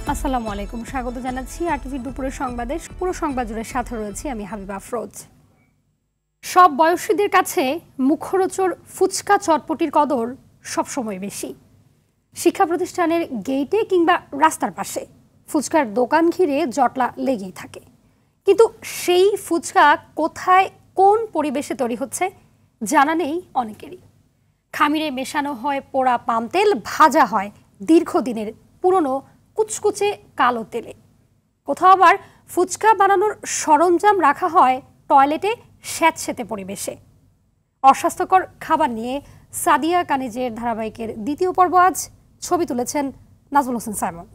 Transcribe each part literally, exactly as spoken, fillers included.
আসসালামু আলাইকুম, স্বাগত জানাচ্ছি আরটিভি দুপুরের সংবাদে। পুরো সংবাদ জুড়ে সাথে রয়েছি আমি হাবিবা আফরোজ। সব বয়সীদের কাছে মুখরোচর ফুচকা চটপটির কদর সবসময় বেশি। শিক্ষা প্রতিষ্ঠানের গেইটে কিংবা রাস্তার পাশে ফুচকার দোকান ঘিরে জটলা লেগেই থাকে, কিন্তু সেই ফুচকা কোথায় কোন পরিবেশে তৈরি হচ্ছে জানা নেই অনেকেরই। খামিরে মেশানো হয় পোড়া পাম তেল, ভাজা হয় দীর্ঘদিনের পুরনো কুচকুচে কালো তেলে। কোথাও আবার ফুচকা বানানোর সরঞ্জাম রাখা হয় টয়লেটে স্যাঁতসেঁতে পরিবেশে। অস্বাস্থ্যকর খাবার নিয়ে সাদিয়া কানিজের ধারাবাহিকের দ্বিতীয় পর্ব আজ। ছবি তুলেছেন নাজমুল হোসেন সাইমন।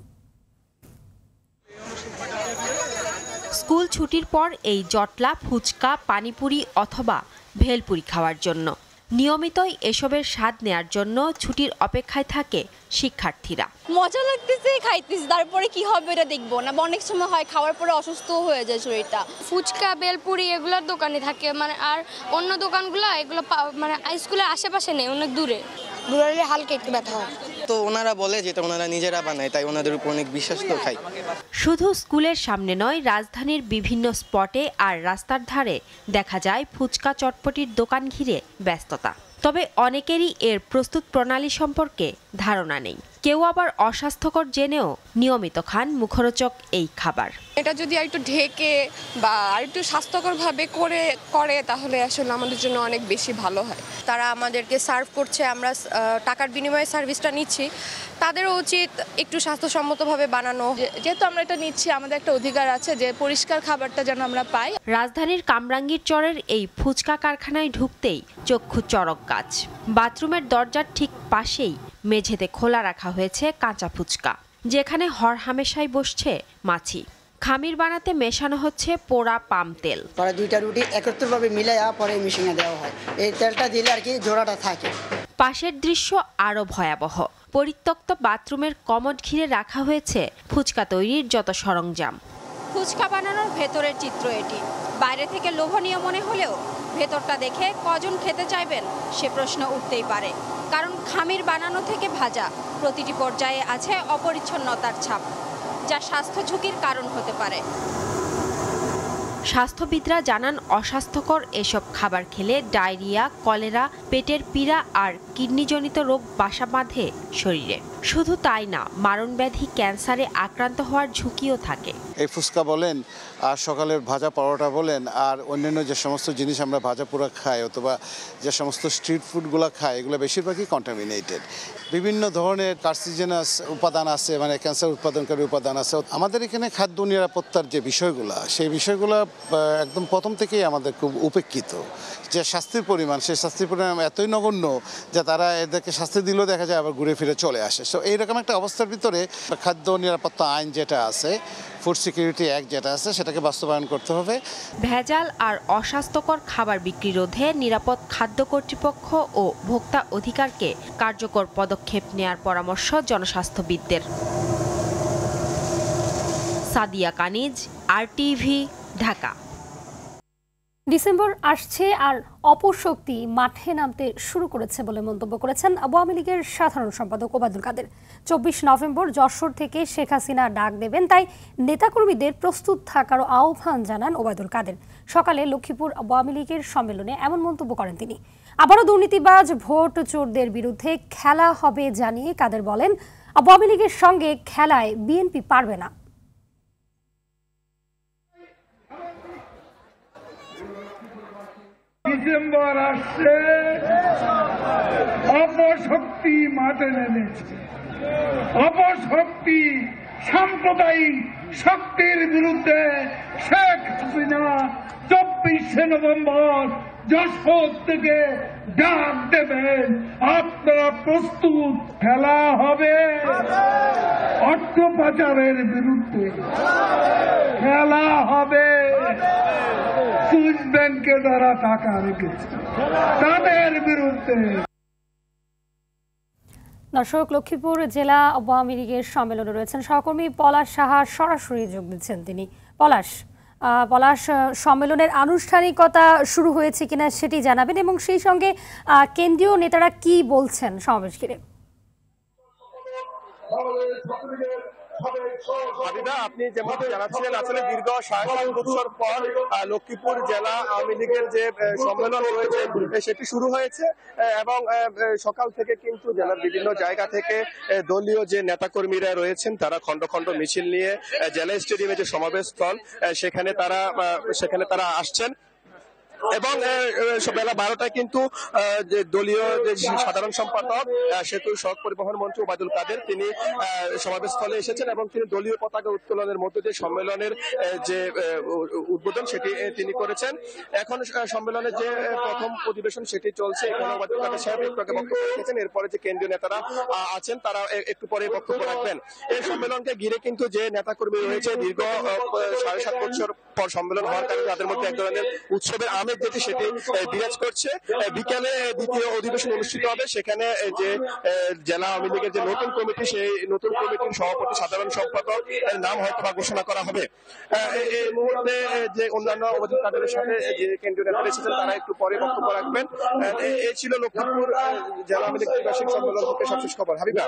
স্কুল ছুটির পর এই জটলা ফুচকা, পানিপুরি অথবা ভেলপুরি খাওয়ার জন্য নিয়মিতই এসবের স্বাদ নেয়ার জন্য ছুটির অপেক্ষায় থাকে শিক্ষার্থীরা। মজা লাগতেছে, খাইতেছি, তারপরে কি হবে এটা দেখবো না। অনেক সময় হয় খাওয়ার পরে অসুস্থ হয়ে যায় শরীরটা। ফুচকা, বেলপুরি এগুলোর দোকানে থাকে, মানে আর অন্য দোকানগুলো এগুলো মানে স্কুলের আশেপাশে নেই, অনেক দূরে। দূরে হালকা একটু ব্যথা হয়। তো ওনারা বলে যেটা ওনারা নিজেরা বানায়, তাই ওনাদের উপর অনেক বিশ্বাস তো খাই। শুধু স্কুলের সামনে নয়, রাজধানীর বিভিন্ন স্পটে আর রাস্তার ধারে দেখা যায় ফুচকা চটপটির দোকান ঘিরে ব্যস্ততা। তবে অনেকেরই এর প্রস্তুত প্রণালী সম্পর্কে ধারণা নেই। কেউ আবার অস্বাস্থ্যকর জেনেও নিয়মিত খান মুখরোচক এই খাবার। এটা যদি একটু ঢেকে বা একটু স্বাস্থ্যকরভাবে করে করে তাহলে আসলে আমাদের জন্য অনেক বেশি ভালো হয়। তারা আমাদেরকে সার্ভ করছে, আমরা টাকার বিনিময়ে সার্ভিসটা নিচ্ছি, তাদেরও উচিত একটু স্বাস্থ্যসম্মতভাবে বানানো। যেহেতু আমরা এটা নিচ্ছি, আমাদের একটা অধিকার আছে যে পরিষ্কার খাবারটা যেন আমরা পাই। রাজধানীর কামরাঙ্গীর চরের এই ফুচকা কারখানায় ঢুকতেই চক্ষু চড়ক গাছ। বাথরুমের দরজার ঠিক পাশেই মেঝেতে খোলা রাখা হয়েছে কাঁচা ফুচকা, যেখানে হরহামেশাই বসছে মাছি। খামির বানাতে মেশানো হচ্ছে পোড়া পাম তেল। পরে দুইটা রুটি একত্রভাবে মিলাইয়া পরে মেশিনে দেওয়া হয়। এই তেলটা দিলে আর কি জোড়াটা থাকে। পাশের দৃশ্য আরো ভয়াবহ। পরিত্যক্ত বাথরুমের কমোড ঘিরে রাখা হয়েছে ফুচকা তৈরির যত সরঞ্জাম। ফুচকা বানানোর ভেতরের চিত্র এটি। বাইরে থেকে লোভনীয় মনে হলেও ভেতরটা দেখে কজন খেতে চাইবেন সে প্রশ্ন উঠতেই পারে। কারণ খামির বানানো থেকে ভাজা প্রতিটি পর্যায়ে আছে অপরিচ্ছন্নতার ছাপ, যা স্বাস্থ্য ঝুঁকির কারণ হতে পারে। স্বাস্থ্যবিদরা জানান, অস্বাস্থ্যকর এসব খাবার খেলে ডায়রিয়া, কলেরা, পেটের পীড়া আর কিডনিজনিত রোগ বাসা বাঁধে শরীরে। শুধু তাই না, মারণব্যাধি ক্যান্সারে আক্রান্ত হওয়ার ঝুঁকিও থাকে। এই ফুচকা বলেন আর সকালের ভাজা পরোটা বলেন আর অন্যান্য যে সমস্ত জিনিস আমরা ভাজা পোড়া খাই অথবা যে সমস্ত স্ট্রিট ফুডগুলো খাই, এগুলো বেশিরভাগই কন্টামিনেটেড। বিভিন্ন ধরনের কার্সিজেনাস উপাদান আছে, মানে ক্যান্সার উৎপাদনকারী উপাদান আছে। আমাদের এখানে খাদ্য নিরাপত্তার যে বিষয়গুলো, সেই বিষয়গুলো একদম প্রথম থেকেই আমাদের খুব উপেক্ষিত। যে শাস্তির পরিমাণ, সেই শাস্তির পরিমাণ এতই নগণ্য যে তারা এদেরকে শাস্তি দিলেও দেখা যায় আবার ঘুরে ফিরে চলে আসে। সো এইরকম একটা অবস্থার ভিতরে খাদ্য নিরাপত্তা আইন যেটা আছে, ফুড সিকিউরিটি অ্যাক্ট যেটা আছে, সেটাকে বাস্তবায়ন করতে হবে। ভেজাল আর অস্বাস্থ্যকর খাবার বিক্রি রোধে নিরাপদ খাদ্য কর্তৃপক্ষ ও ভোক্তা অধিকারকে কার্যকর পদক্ষেপ নেয়ার পরামর্শ জনস্বাস্থ্যবিদদের। সাদিয়া কানিজ, আরটিভি, ঢাকা। ডিসেম্বর আসছে আর অপশক্তি মাঠে নামতে শুরু করেছে বলে মন্তব্য করেছেন আওয়ামী লীগের সাধারণ সম্পাদক ওবায়দুল কাদের। চব্বিশ নভেম্বর যশোর থেকে শেখ হাসিনা ডাক দেবেন, তাই নেতাকর্মীদের প্রস্তুত থাকারও আহ্বান জানান ওবায়দুল কাদের। সকালে লক্ষ্মীপুর আওয়ামী লীগের সম্মেলনে এমন মন্তব্য করেন তিনি। আবারও দুর্নীতিবাজ ভোট চোরদের বিরুদ্ধে খেলা হবে জানিয়ে কাদের বলেন, আওয়ামী লীগের সঙ্গে খেলায় বিএনপি পারবে না। ডিসেম্বর আসছে, অপশক্তি মাঠে নেমেছে। অপশক্তি সাম্প্রদায়িক শক্তির বিরুদ্ধে শেখ হাসিনা চব্বিশে নভেম্বর যশোর থেকে ডাক দেবেন। আপনারা প্রস্তুত? খেলা হবে অর্থ পাচারের বিরুদ্ধে, খেলা হবে সুইস ব্যাংকে যারা টাকা রেখেছে তাদের বিরুদ্ধে। দর্শক, লক্ষ্মীপুর জেলা আওয়ামী লীগের সম্মেলনে রয়েছেন সহকর্মী পলাশ সাহা, সরাসরি যোগ দিচ্ছেন তিনি। পলাশ, পলাশ সম্মেলনের আনুষ্ঠানিকতা শুরু হয়েছে কিনা সেটি জানাবেন, এবং সেই সঙ্গে কেন্দ্রীয় নেতারা কি বলছেন সমাবেশ ঘিরে। হাবিবা, আপনি যেমনটি জানাচ্ছিলেন, আসলে দীর্ঘ সাড়ে সাত বছর পর লক্ষ্মীপুর জেলা আওয়ামী লীগের যে সম্মেলন রয়েছে সেটি শুরু হয়েছে এবং সকাল থেকে কিন্তু জেলার বিভিন্ন জায়গা থেকে দলীয় যে নেতাকর্মীরা রয়েছেন তারা খন্ড খন্ড মিছিল নিয়ে জেলা স্টেডিয়ামে যে সমাবেশ স্থল সেখানে তারা সেখানে তারা আসছেন এবং বেলা বারোটায় কিন্তু যে দলীয় যে সাধারণ সম্পাদক সেতু সড়ক পরিবহন মন্ত্রী ওবায়দুল কাদের তিনি সমাবেশস্থলে এসেছেন এবং তিনি দলীয় পতাকা উত্তোলনের মধ্য দিয়ে সম্মেলনের যে উদ্বোধন সেটি তিনি করেছেন। এখন সম্মেলনের যে প্রথম অধিবেশন সেটি চলছে, এখানে ওবায়দুল কাদের সাহেব একটু আগে বক্তব্য রেখেছেন, এরপরে যে কেন্দ্রীয় নেতারা আছেন তারা একটু পরে বক্তব্য রাখবেন। এই সম্মেলনকে ঘিরে কিন্তু যে নেতাকর্মী রয়েছে দীর্ঘ সাড়ে সাত বছর পর সম্মেলন হওয়ার কারণে তাদের মধ্যে এক ধরনের উৎসবের আমেজ যেটি সেটি বিরাজ করছে। বিকালে দ্বিতীয় অধিবেশন অনুষ্ঠিত হবে, সেখানে যে জেলা আওয়ামী লীগের যে নতুন কমিটি সেই নতুন কমিটির সভাপতি সাধারণ সম্পাদক এর নাম হয়তো বা ঘোষণা করা হবে। এই মুহূর্তে যে অন্যান্য ওবায়দুল কাদেরের সাথে যে কেন্দ্রীয় নেতারা এসেছেন তারা একটু পরে বক্তব্য রাখবেন। এই ছিল লক্ষ্মীপুর জেলা আওয়ামী লীগ ত্রিবার্ষিক সম্মেলন থেকে সবশেষ খবর। হাবিবা,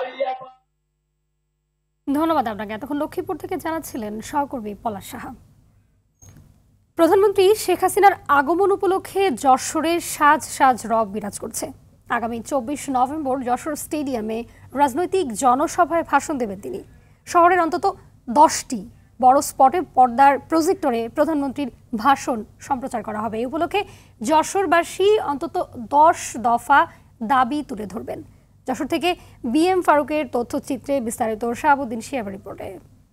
ধন্যবাদ আপনাকে। এতক্ষণ লক্ষ্মীপুর থেকে জানাচ্ছিলেন সহকর্মী পলাশ সাহা। প্রধানমন্ত্রী শেখ হাসিনার আগমন উপলক্ষে যশোরের সাজ সাজ রব বিরাজ করছে। আগামী চব্বিশ নভেম্বর যশোর স্টেডিয়ামে রাজনৈতিক জনসভায় ভাষণ দেবেন তিনি। শহরের অন্তত দশটি বড় স্পটে পর্দার প্রজেক্টরে প্রধানমন্ত্রীর ভাষণ সম্প্রচার করা হবে। এই উপলক্ষে যশোরবাসী অন্তত দশ দফা দাবি তুলে ধরবেন। যশোর থেকে বি এম ফারুকের তথ্যচিত্রে বিস্তারিত শাহাবুদ্দিন শিয়াব রিপোর্টে।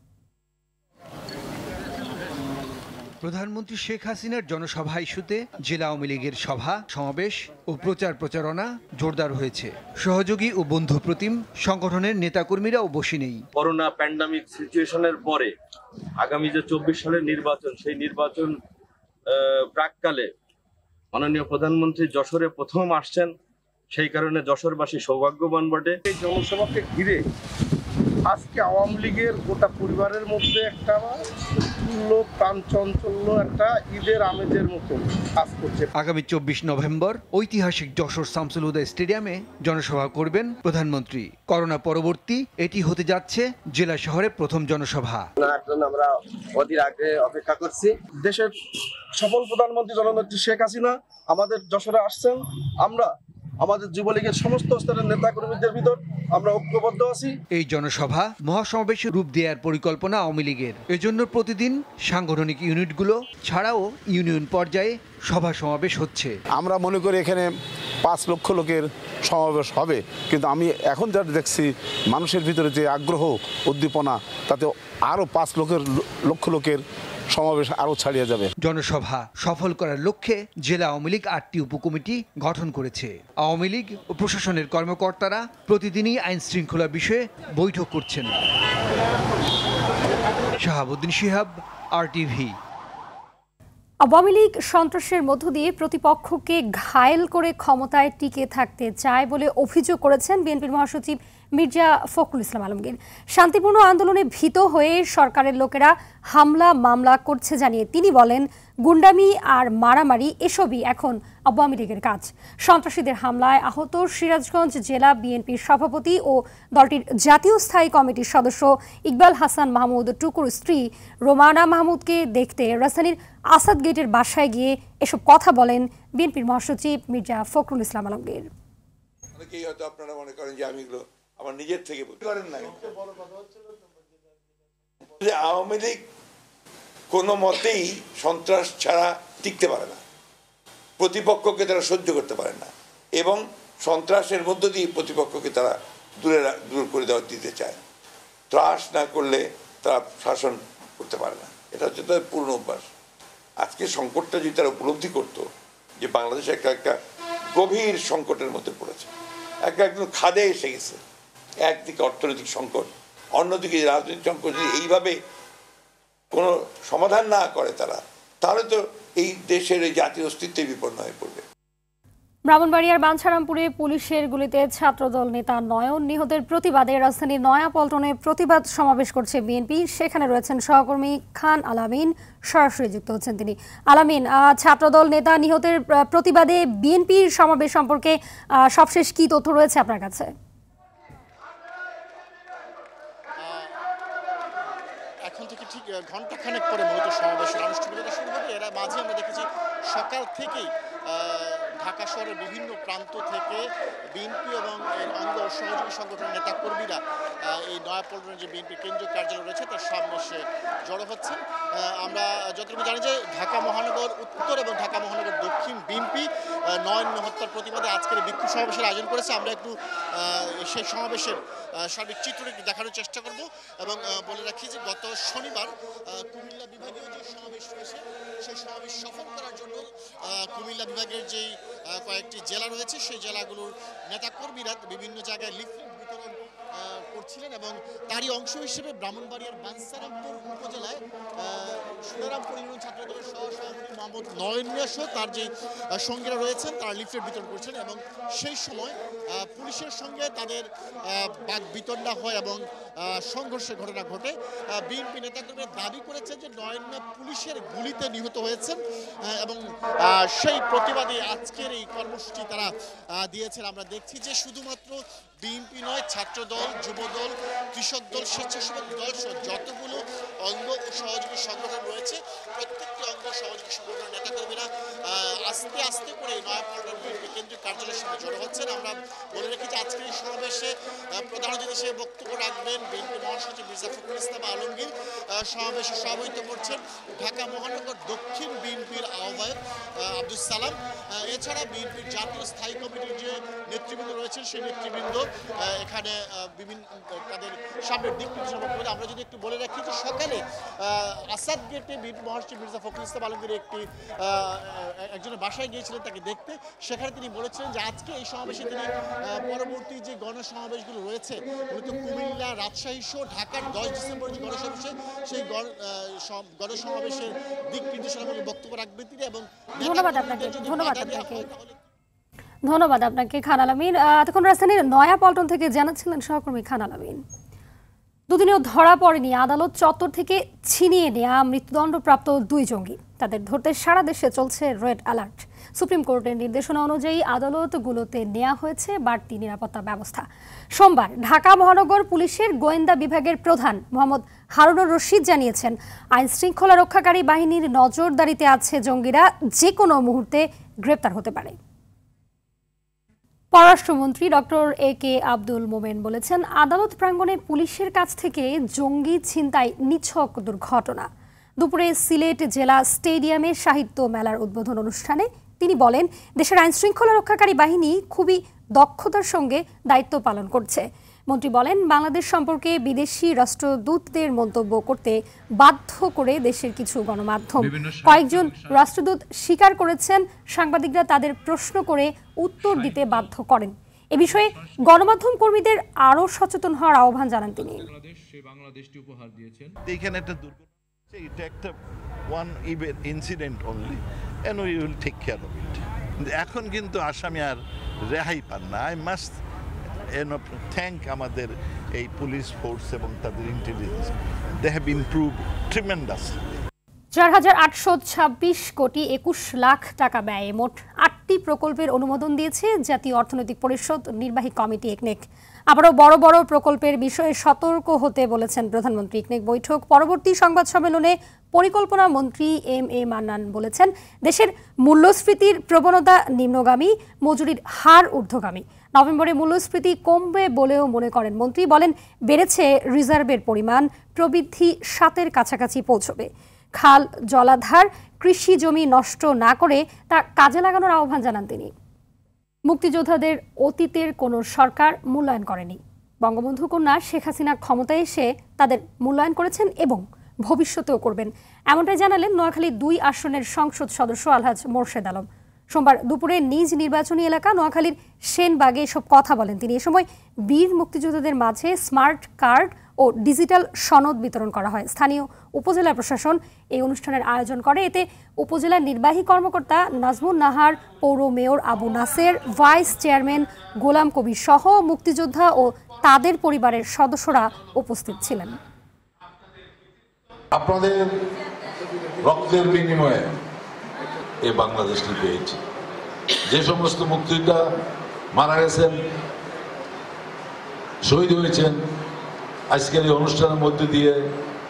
প্রধানমন্ত্রী শেখ হাসিনার জনসভা ইস্যুতে জেলা আওয়ামী লীগের সভা সমাবেশ ও প্রচার প্রচারণা জোরদার হয়েছে। সহযোগী ও বন্ধু প্রতিম সংগঠনের নেতাকর্মীরাও বসে নেই। করোনা প্যান্ডামিক সিচুয়েশনের পরে আগামী যে চব্বিশ সালের নির্বাচন, সেই নির্বাচন প্রাককালে মাননীয় প্রধানমন্ত্রী যশোরে প্রথম আসছেন, সেই কারণে যশোরবাসী সৌভাগ্যবান বটে। এই জনসভাকে ঘিরে আজকে আওয়ামী লীগের গোটা পরিবারের মধ্যে একটা প্রাণ চঞ্চল্য, একটা ঈদের আমেজের মতো কাজ করছে। আগামী চব্বিশ নভেম্বর ঐতিহাসিক যশোর শামসুল হুদা স্টেডিয়ামে জনসভা করবেন প্রধানমন্ত্রী। করোনা পরবর্তী এটি হতে যাচ্ছে জেলা শহরে প্রথম জনসভা। আমরা অধীর আগ্রহে অপেক্ষা করছি। দেশের সফল প্রধানমন্ত্রী জননেত্রী শেখ হাসিনা আমাদের যশোরে আসছেন। আমরা আমাদের যুবলীগের সমস্ত স্তরের নেতা কর্মীদের ভিতর আমরা ঐক্যবদ্ধ আছি। এই জনসভা মহাসমাবেশে রূপ দেওয়ার পরিকল্পনা আওয়ামী লীগের। এজন্য প্রতিদিন সাংগঠনিক ইউনিটগুলো ছাড়াও ইউনিয়ন পর্যায়ে সভা সমাবেশ হচ্ছে। আমরা মনে করি এখানে পাঁচ লক্ষ লোকের সমাবেশ হবে, কিন্তু আমি এখন যা দেখছি মানুষের ভিতরে যে আগ্রহ উদ্দীপনা, তাতে আরও পাঁচ লক্ষের লক্ষ লোকের সমাবেশ আরও ছাড়িয়ে যাবে। জনসভা সফল করার লক্ষ্যে জেলা আওয়ামী লীগ আটটি উপকমিটি গঠন করেছে। আওয়ামী লীগ ও প্রশাসনের কর্মকর্তারা প্রতিদিনই আইন শৃঙ্খলা বিষয়ে বৈঠক করছেন। Shahabuddin Shihab, R TV. আওয়ামী লীগ সন্ত্রাসের মধ্য দিয়ে প্রতিপক্ষকে ঘায়েল করে ক্ষমতায় টিকে থাকতে চায় বলে অভিযোগ করেছেন বিএনপির মহাসচিব মির্জা ফখরুল ইসলাম আলমগীর। শান্তিপূর্ণ আন্দোলনে ভীত হয়ে সরকারের লোকেরা হামলা মামলা করছে জানিয়ে তিনি বলেন, গুন্ডামি আর মারামারি এসবই এখন আওয়ামী লীগের কাজ। সন্ত্রাসীদের হামলায় আহত সিরাজগঞ্জ জেলা বিএনপির সভাপতি ও দলটির জাতীয় স্থায়ী কমিটির সদস্য ইকবাল হাসান মাহমুদ টুকুর স্ত্রী রোমানা মাহমুদকে দেখতে রাজধানীর আসাদ গেটের বাসায় গিয়ে এসব কথা বলেন বিএনপির মহাসচিব মির্জা ফখরুল ইসলাম আলমগীর। অনেকেই হয়তো আপনারা মনে করেন যে আমি এগুলো আমার নিজের থেকে করেন না, আওয়ামী লীগ কোনো মতেই সন্ত্রাস ছাড়া টিকতে পারে না, প্রতিপক্ষকে তারা সহ্য করতে পারে না এবং সন্ত্রাসের মধ্য দিয়ে প্রতিপক্ষকে তারা দূরে দূর করে দেওয়া দিতে চায়। ত্রাস না করলে তারা শাসন করতে পারে না, এটা হচ্ছে তাদের পূর্ণ অভ্যাস। আজকে সংকটটা যদি তারা উপলব্ধি করতো যে বাংলাদেশ একটা একটা গভীর সংকটের মধ্যে পড়েছে, একটা একদম খাদে এসে গেছে, একদিকে অর্থনৈতিক সংকট, অন্যদিকে রাজনৈতিক সংকট, যদি এইভাবে কোনো সমাধান না করে তারা, তাহলে তো এই দেশের এই জাতীয় অস্তিত্বে বিপন্ন হয়ে পড়বে। ব্রাহ্মণবাড়িয়ার বাঞ্ছারামপুরে পুলিশের গুলিতে ছাত্রদল নেতা নয়ন নিহতের প্রতিবাদে রাজধানীর নয়াপল্টনে প্রতিবাদ সমাবেশ করছে বিএনপি। সেখানে রয়েছেন সহকর্মী খান আলামিন, সরাসরি যুক্ত হচ্ছেন তিনি। আলামিন, ছাত্রদল নেতা নিহতের প্রতিবাদে বিএনপির সমাবেশ সম্পর্কে সবশেষ কি তথ্য রয়েছে আপনার কাছে? এখন থেকে ঠিক ঘন্টাখানেক পরে মূলত সমাবেশের আনুষ্ঠানিকতা শুরু হবে। এরা মাঝে আমরা দেখেছি সকাল থেকেই ঢাকা শহরের বিভিন্ন প্রান্ত থেকে বিএনপি এবং এর অঙ্গ সহযোগী সংগঠনের নেতাকর্মীরা এই নয়াপল্টনের যে বিএনপি কেন্দ্রীয় কার্যালয় রয়েছে তার সামনে এসে জড়ো হচ্ছেন। আমরা যতটুকু জানি যে ঢাকা মহানগর উত্তর এবং ঢাকা মহানগর দক্ষিণ বিএনপি নয়ন হত্যার প্রতিবাদে আজকের বিক্ষোভ সমাবেশের আয়োজন করেছে। আমরা একটু সেই সমাবেশের সার্বিক চিত্রটি একটু দেখানোর চেষ্টা করব এবং বলে রাখি যে গত শনিবার কুমিল্লা বিভাগীয় যে সমাবেশ রয়েছে সেই সমাবেশ সফল করার জন্য কুমিল্লা বিভাগের যেই কয়েকটি জেলা রয়েছে সেই জেলাগুলোর নেতাকর্মীরা বিভিন্ন জায়গায় লিফলেট বিতরণ করছিলেন এবং তারই অংশ হিসেবে ব্রাহ্মণবাড়িয়ার বাঞ্ছারামপুর উপজেলায় সুনারামপুর ইউনিয়ন ছাত্রদলের সহসভাপতি মোহাম্মদ নয়ন মিয়া সহ তার যে সঙ্গীরা রয়েছেন তারা লিফলেট বিতরণ করছেন এবং সেই সময় পুলিশের সঙ্গে তাদের বাক বিতণ্ডা হয় এবং সংঘর্ষের ঘটনা ঘটে। বিএনপি নেতাকর্মীরা দাবি করেছেন যে নয়ন মিয়া পুলিশের গুলিতে নিহত হয়েছেন এবং সেই প্রতিবাদে আজকের এই কর্মসূচি তারা দিয়েছেন। আমরা দেখছি যে শুধুমাত্র বিএনপি নয়, ছাত্রদল, যুবদল, কৃষক দল, স্বেচ্ছাসেবক দল সহ যতগুলো অঙ্গ ও সহযোগী সংগঠন রয়েছে প্রত্যেকটি অঙ্গ সহযোগী সংগঠনের নেতাকর্মীরা আস্তে আস্তে করে নয়াপল্টন বিএনপি কেন্দ্রীয় কার্যালয়ের সামনে জড়ো হচ্ছেন। আমরা বলে রেখেছি আজকের এই সমাবেশে প্রধান অতিথি হিসেবে বক্তব্য রাখবেন বিএনপি মহাসচিব মির্জা ফখরুল ইসলাম আলমগীর। সমাবেশে সভাপতিত্ব করছেন ঢাকা মহানগর দক্ষিণ বিএনপির আহ্বায়ক আব্দুল সালাম। এছাড়া বিএনপির জাতীয় স্থায়ী কমিটির যে নেতৃবৃন্দ রয়েছেন সেই নেতৃবৃন্দ এখানে বিভিন্ন তাদের সামনের দিক নির্দেশনা বলে। আমরা যদি একটু বলে রাখি যে সকালে আসাদ গেটে বিএনপি মহাসচিব মির্জা ফখরুল ইসলাম আলমগীর একটি একজনের বাসায় গিয়েছিলেন তাকে দেখতে। সেখানে তিনি বলেছিলেন যে আজকে এই সমাবেশে তিনি পরবর্তী যে গণসমাবেশগুলো রয়েছে মূলত কুমিল্লা, রাজশাহী সহ ঢাকার দশ ডিসেম্বর যে গণসমাবেশে সেই গণসমাবেশের দিক নির্দেশনামূলক বক্তব্য রাখবেন তিনি। এবং ধন্যবাদ আপনাকে ধন্যবাদ আপনাকে ধন্যবাদ আপনাকে খান আলামিন। এতক্ষণ রাজধানীর নয়াপল্টন থেকে জানাচ্ছিলেন সহকর্মী খান আলামিন। দুদিনেও ধরা পড়েনি আদালত চত্বর থেকে ছিনিয়ে নেওয়া মৃত্যুদণ্ডপ্রাপ্ত দুই জঙ্গি। তাদের ধরতে সারা দেশে চলছে রেড অ্যালার্ট। সুপ্রিম কোর্টের নির্দেশনা অনুযায়ী আদালতগুলোতে নেওয়া হয়েছে বাড়তি নিরাপত্তা ব্যবস্থা। সোমবার ঢাকা মহানগর পুলিশের গোয়েন্দা বিভাগের প্রধান মোহাম্মদ হারুনুর রশিদ জানিয়েছেন, আইন শৃঙ্খলা রক্ষাকারী বাহিনীর নজরদারিতে আছে জঙ্গিরা যে কোনো মুহূর্তে গ্রেপ্তার হতে পারে। পররাষ্ট্রমন্ত্রী ডক্টর এ কে আব্দুল মোমেন বলেছেন, আদালত প্রাঙ্গণে পুলিশের কাছ থেকে জঙ্গি ছিনতাই নিছক দুর্ঘটনা। দুপুরে সিলেট জেলা স্টেডিয়ামে সাহিত্য মেলার উদ্বোধন অনুষ্ঠানে তিনি বলেন, দেশের আইন শৃঙ্খলা রক্ষাকারী বাহিনী খুবই দক্ষতার সঙ্গে দায়িত্ব পালন করছে। মন্ত্রী বলেন, বাংলাদেশ সম্পর্কে বিদেশি রাষ্ট্রদূতদের মন্তব্য করতে বাধ্য করে দেশের কিছু গণমাধ্যম। কয়েকজন রাষ্ট্রদূত স্বীকার করেছেন সাংবাদিকরা তাদের প্রশ্ন করে উত্তর দিতে বাধ্য করেন। এ বিষয়ে গণমাধ্যম কর্মীদের আরও সচেতন হওয়ার আহ্বান জানান তিনি। এইখানে একটা দুর্ঘটনা, এটা একটা one incident only and we will take care of it. এখন কিন্তু আসামি আর রেহাই পান না। আই মাস্ট থ্যাংক আমাদের এই পুলিশ ফোর্স এবং তাদের intelligence, they have improved tremendously. চার হাজার আটশো ছাব্বিশ কোটি একুশ লাখ টাকা ব্যয়ে মোট আটটি প্রকল্পের অনুমোদন দিয়েছে জাতীয় অর্থনৈতিক পরিষদ নির্বাহী কমিটি একনেক। আবারও বড় বড় প্রকল্পের বিষয়ে সতর্ক হতে বলেছেন প্রধানমন্ত্রী। একনেক বৈঠক পরবর্তী সংবাদ সম্মেলনে পরিকল্পনা মন্ত্রী এম এ মান্নান বলেছেন, দেশের মূল্যস্ফীতির প্রবণতা নিম্নগামী, মজুরির হার ঊর্ধ্বগামী। নভেম্বরে মূল্যস্ফীতি কমবে বলেও মনে করেন মন্ত্রী। বলেন, বেড়েছে রিজার্ভের পরিমাণ, প্রবৃদ্ধি সাতের কাছাকাছি পৌঁছবে। খাল, জলাধার, কৃষি জমি নষ্ট না করে তা কাজে লাগানোর আহ্বান জানান তিনি। মুক্তিযোদ্ধাদের অতীতের কোনো সরকার মূল্যায়ন করেনি। বঙ্গবন্ধু কন্যা শেখ হাসিনা ক্ষমতায় এসে তাদের মূল্যায়ন করেছেন এবং ভবিষ্যতেও করবেন, এমনটাই জানালেন নোয়াখালী দুই আসনের সংসদ সদস্য আলহাজ মোর্শেদ আলম। সোমবার দুপুরে নিজ নির্বাচনী এলাকা নোয়াখালীর সেনবাগে এসব কথা বলেন তিনি। এ সময় বীর মুক্তিযোদ্ধাদের মাঝে স্মার্ট কার্ড ও ডিজিটাল সনদ বিতরণ করা হয়। স্থানীয় উপজেলা প্রশাসন এই অনুষ্ঠানের আয়োজন করে। এতে উপজেলার নির্বাহী কর্মকর্তা নাজমুন নাহার, পৌর mayor Abu Naser, vice chairman Golam Kabir সহ মুক্তিযোদ্ধা ও তাদের পরিবারের সদস্যরা উপস্থিত ছিলেন। আপনাদের রক্তের বিনিময়ে এই বাংলাদেশটি পেয়েছি। যে সমস্ত মুক্তিযোদ্ধা মারা গেছেন, শহীদ হয়েছেন, আজকের এই অনুষ্ঠানের মধ্যে দিয়ে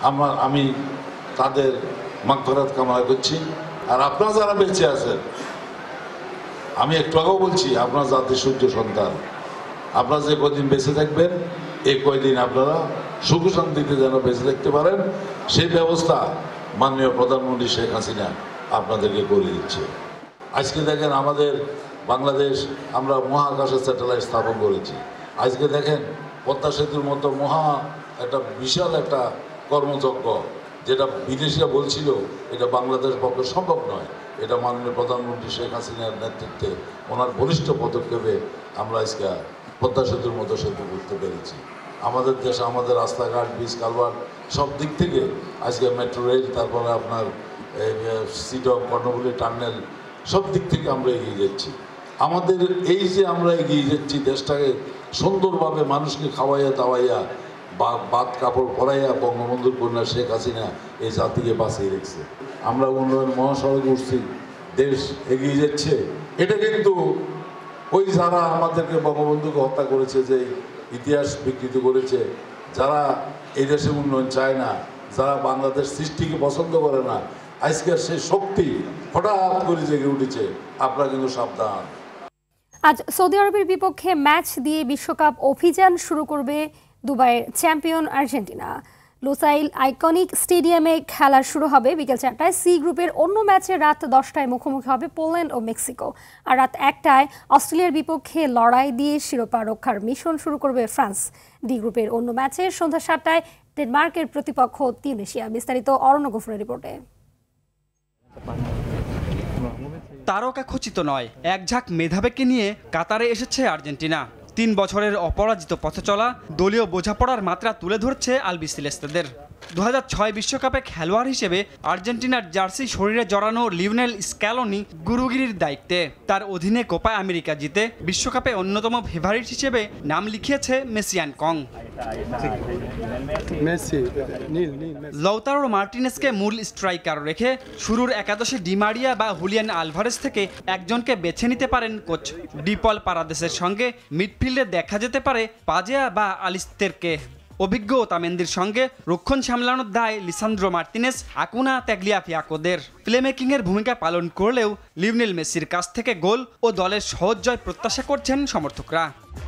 আমার আমি তাদের মাগফিরাত কামনা করছি। আর আপনারা যারা বেঁচে আছেন, আমি একটু আগেও বলছি, আপনার জাতির সূর্য সন্তান, আপনারা যে কদিন বেঁচে থাকবেন এই কয়দিন আপনারা সুখ শান্তিতে যেন বেঁচে থাকতে পারেন, সেই ব্যবস্থা মাননীয় প্রধানমন্ত্রী শেখ হাসিনা আপনাদেরকে করে দিচ্ছে। আজকে দেখেন আমাদের বাংলাদেশ, আমরা মহাকাশে স্যাটেলাইট স্থাপন করেছি। আজকে দেখেন পদ্মা সেতুর মতো মহা একটা বিশাল একটা কর্মযজ্ঞ, যেটা বিদেশিরা বলছিল এটা বাংলাদেশ পক্ষে সম্ভব নয়, এটা মাননীয় প্রধানমন্ত্রী শেখ হাসিনার নেতৃত্বে ওনার বলিষ্ঠ পদক্ষেপে আমরা আজকে পদ্মা সেতুর মতো সেতু করতে পেরেছি। আমাদের দেশে আমাদের রাস্তাঘাট, ব্রিজ, কালভার্ট সব দিক থেকে আজকে মেট্রো রেল, তারপরে আপনার সিডক, কর্ণফুলী টার্নেল, সব দিক থেকে আমরা এগিয়ে যাচ্ছি। আমাদের এই যে আমরা এগিয়ে যাচ্ছি, দেশটাকে সুন্দরভাবে মানুষকে খাওয়াইয়া দাওয়াইয়া বাদ কাপড় পরাইয়া বঙ্গবন্ধুর কন্যা শেখ হাসিনা এই জাতিকে বাঁচিয়ে রেখেছে। আমরা উন্নয়ন মহাসড়কে উঠছি, দেশ এগিয়ে যাচ্ছে। এটা কিন্তু ওই যারা আমাদেরকে বঙ্গবন্ধুকে হত্যা করেছে, যে ইতিহাস বিকৃত করেছে, যারা এই দেশে উন্নয়ন চায় না, যারা বাংলাদেশ সৃষ্টিকে পছন্দ করে না, আজকের সেই শক্তি হঠাৎ করে জেগে উঠেছে। আপনারা কিন্তু সাবধান। আজ সৌদি আরবের বিপক্ষে ম্যাচ দিয়ে বিশ্বকাপ অভিযান শুরু করবে দুবাইয়ের চ্যাম্পিয়ন আর্জেন্টিনা। লুসাইল আইকনিক স্টেডিয়ামে খেলা শুরু হবে বিকেল চারটায়। সি গ্রুপের অন্য ম্যাচে রাত দশটায় মুখোমুখি হবে পোল্যান্ড ও মেক্সিকো। আর রাত একটায় অস্ট্রেলিয়ার বিপক্ষে লড়াই দিয়ে শিরোপা রক্ষার মিশন শুরু করবে ফ্রান্স। ডি গ্রুপের অন্য ম্যাচে সন্ধ্যা সাতটায় ডেনমার্কের প্রতিপক্ষ তিউনিসিয়া। বিস্তারিত অরণ্য গফুরের রিপোর্টে। তারকা খচিত নয়, এক ঝাঁক মেধাবীকে নিয়ে কাতারে এসেছে আর্জেন্টিনা। তিন বছরের অপরাজিত পথে চলা দলীয় বোঝাপড়ার মাত্রা তুলে ধরছে আলবিসেলেস্তেদের। দু হাজার ছয় বিশ্বকাপে খেলোয়াড় হিসেবে আর্জেন্টিনার জার্সি শরীরে জড়ানো লিওনেল স্ক্যালোনি গুরুগিরির দায়িত্বে। তার অধীনে কোপা আমেরিকা জিতে বিশ্বকাপে অন্যতম ফেভারিট হিসেবে নাম লিখিয়েছে মেসিয়ান কং। লৌতারো মার্টিনেসকে মূল স্ট্রাইকার রেখে শুরুর একাদশে ডিমারিয়া বা হুলিয়ান আলভারেজ থেকে একজনকে বেছে নিতে পারেন কোচ। ডিপল পারাদেসের সঙ্গে মিডফিল্ডে দেখা যেতে পারে পাজেয়া বা আলিস্তেরকে। অভিজ্ঞ ওতামেন্দির সঙ্গে রক্ষণ সামলানোর দায় লিসান্দ্রো মার্তিনেস, আকুনা, ত্যাগলিয়াফিয়াকোদের। প্লেমেকিংয়ের ভূমিকা পালন করলেও লিওনেল মেসির কাছ থেকে গোল ও দলের সহজ জয় প্রত্যাশা করছেন সমর্থকরা।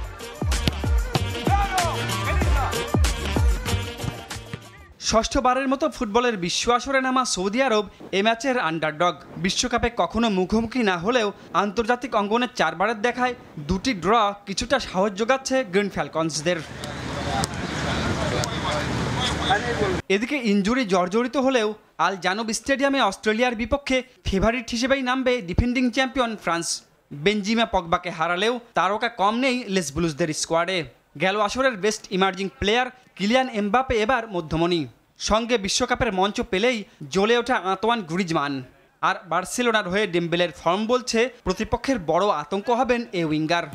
ষষ্ঠবারের মতো ফুটবলের বিশ্ব আসরে নামা সৌদি আরব এ ম্যাচের আন্ডারডগ। বিশ্বকাপে কখনো মুখোমুখি না হলেও আন্তর্জাতিক অঙ্গনে চারবারের দেখায় দুটি ড্র কিছুটা সাহস যোগাচ্ছে গ্রিন ফ্যালকনসদের। এদিকে ইনজুরি জর্জরিত হলেও আল জানুব স্টেডিয়ামে অস্ট্রেলিয়ার বিপক্ষে ফেভারিট হিসেবেই নামবে ডিফেন্ডিং চ্যাম্পিয়ন ফ্রান্স। বেনজিমা পগবাকে হারালেও তারকা কম নেই লেস ব্লুজদের স্কোয়াডে। গেল আসরের best emerging player Kylian Mbappe এবার মধ্যমণি। সঙ্গে বিশ্বকাপের মঞ্চ পেলেই জ্বলে ওঠা আন্তোয়ান গ্রিজমান। আর বার্সেলোনার হয়ে ডেম্বেলের ফর্ম বলছে প্রতিপক্ষের বড় আতঙ্ক হবেন এ উইঙ্গার।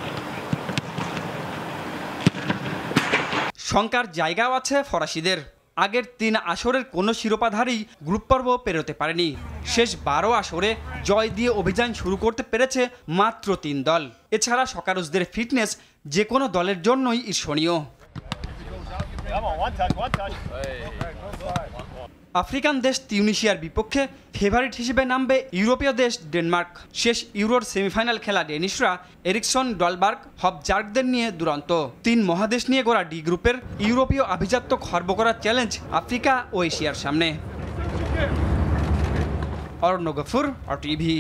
শঙ্কার জায়গাও আছে ফরাসিদের। আগের তিন আসরের কোনো শিরোপাধারী গ্রুপ পর্ব পেরোতে পারেনি। শেষ বারো আসরে জয় দিয়ে অভিযান শুরু করতে পেরেছে মাত্র তিন দল। এছাড়া সকারুসদের ফিটনেস যে কোনো দলের জন্যই ঈর্ষণীয়। আফ্রিকান দেশ তিউনিসিয়ার বিপক্ষে ফেভারিট হিসেবে নামবে ইউরোপীয় দেশ ডেনমার্ক। শেষ ইউরোর সেমিফাইনাল খেলা ডেনিশরা এরিকসন, ডলবার্গ, হবজার্গদের নিয়ে দুরন্ত। তিন মহাদেশ নিয়ে গড়া ডি গ্রুপের ইউরোপীয় আভিজাত্য খর্ব করার চ্যালেঞ্জ আফ্রিকা ও এশিয়ার সামনে। অরণ্য গফুর, আরটিভি।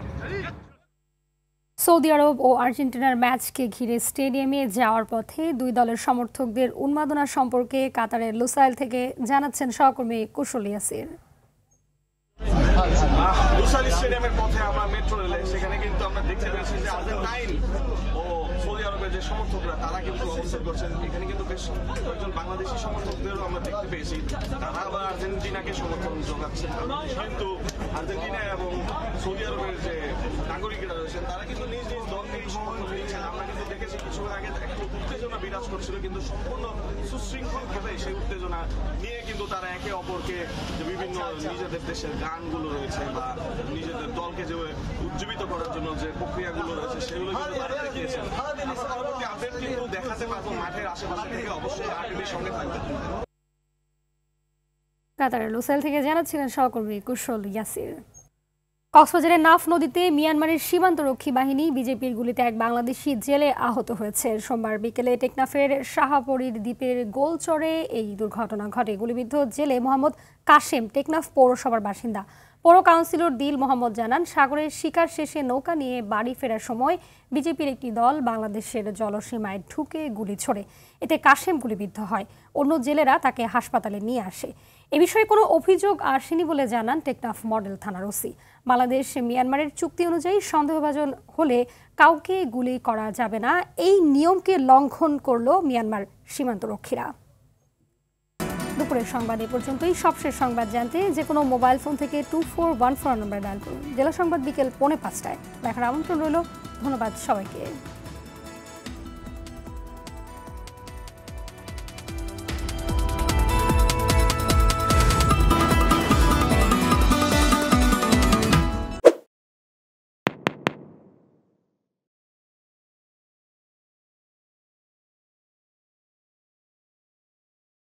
সৌদি আরব ও আর্জেন্টিনার ম্যাচকে ঘিরে স্টেডিয়ামে যাওয়ার পথে দুই দলের সমর্থকদের উন্মাদনা সম্পর্কে কাতারের লুসাইল থেকে জানাচ্ছেন সহকর্মী কুশল ইয়াসির। লুসাইল স্টেডিয়ামের পথে আমরা মেট্রো রেলে, সেখানে কিন্তু আমরা দেখতে পেয়েছি যে আর্জেন্টাইন ও সৌদি আরবের যে সমর্থকরা তারা কিন্তু অবস্থান করছেন। এখানে কিন্তু বেশ কয়েকজন বাংলাদেশি সমর্থকদেরও আমরা দেখতে পেয়েছি, তারা আবার আর্জেন্টিনাকে সমর্থন যোগাচ্ছেন। কিন্তু আর্জেন্টিনা এবং সৌদি আরবের যে নাগরিকরা রয়েছেন তারা কিন্তু নিজ নিজ দলকেই সমর্থন দিয়েছেন। আমরা কিন্তু দেখেছি কিছুক্ষণ আগে একটু উত্তেজনা বিরাজ করছিল, কিন্তু সম্পূর্ণ সুশৃঙ্খল ভাবে সেই উত্তেজনা নিয়ে কিন্তু তারা একে অপরকে যে বিভিন্ন নিজেদের দেশের গানগুলো রয়েছে বা নিজেদের দলকে যে উজ্জীবিত করার জন্য যে প্রক্রিয়াগুলো রয়েছে সেগুলো কিন্তু তারা দেখিয়েছেন। আমরা পরবর্তী আপডেট কিন্তু দেখাতে পারবো মাঠের আশেপাশে থেকে, অবশ্যই আরটিভির সঙ্গে থাকবে। কাতারের লুসাইল থেকে জানাচ্ছিলেন সহকর্মী কুশল ইয়াসির। কক্সবাজারের নাফ নদীতে মিয়ানমারের সীমান্তরক্ষী বাহিনী বিজেপির গুলিতে এক বাংলাদেশি জেলে আহত হয়েছে। সোমবার বিকেলে টেকনাফের শাহাপরীর দ্বীপের গোলচরে এই দুর্ঘটনা ঘটে। গুলিবিদ্ধ জেলে মোহাম্মদ কাশেম টেকনাফ পৌরসভার বাসিন্দা। পৌর কাউন্সিলর দিল মোহাম্মদ জানান, সাগরের শিকার শেষে নৌকা নিয়ে বাড়ি ফেরার সময় বিজেপির একটি দল বাংলাদেশের জলসীমায় ঢুকে গুলি ছোড়ে। এতে কাশেম গুলিবিদ্ধ হয়। অন্য জেলেরা তাকে হাসপাতালে নিয়ে আসে। এ বিষয়ে কোনো অভিযোগ আসেনি বলে জানান টেকনাফ মডেল থানার ওসি। বাংলাদেশ মিয়ানমারের চুক্তি অনুযায়ী সন্দেহভাজন হলে কাউকে গুলি করা যাবে না, এই নিয়মকে লঙ্ঘন করল মিয়ানমার সীমান্তরক্ষীরা। দুপুরের সংবাদ এ পর্যন্তই। সবশেষ সংবাদ জানতে যে কোনো মোবাইল ফোন থেকে টু ফোর ওয়ান ফোর নম্বরে ডায়াল করুন। জেলা সংবাদ বিকেল পৌনে পাঁচটায় দেখার আমন্ত্রণ রইল। ধন্যবাদ সবাইকে।